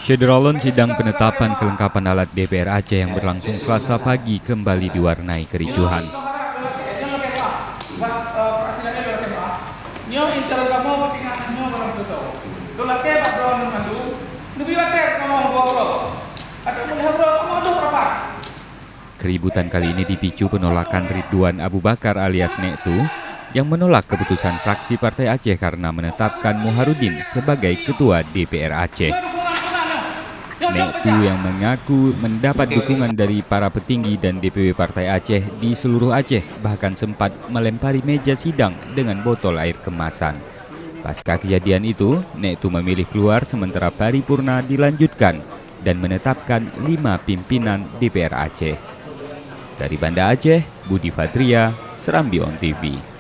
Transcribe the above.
Syederolon sidang penetapan kelengkapan alat DPR Aceh yang berlangsung Selasa pagi kembali diwarnai kericuhan. Keributan kali ini dipicu penolakan Ridwan Abu Bakar alias Nektu yang menolak keputusan fraksi Partai Aceh karena menetapkan Muharudin sebagai Ketua DPR Aceh. Nektu yang mengaku mendapat dukungan dari para petinggi dan DPW Partai Aceh di seluruh Aceh bahkan sempat melempari meja sidang dengan botol air kemasan. Pasca kejadian itu, Nektu memilih keluar sementara paripurna dilanjutkan dan menetapkan 5 pimpinan DPR Aceh. Dari Banda Aceh, Budi Fadria, Serambi On TV.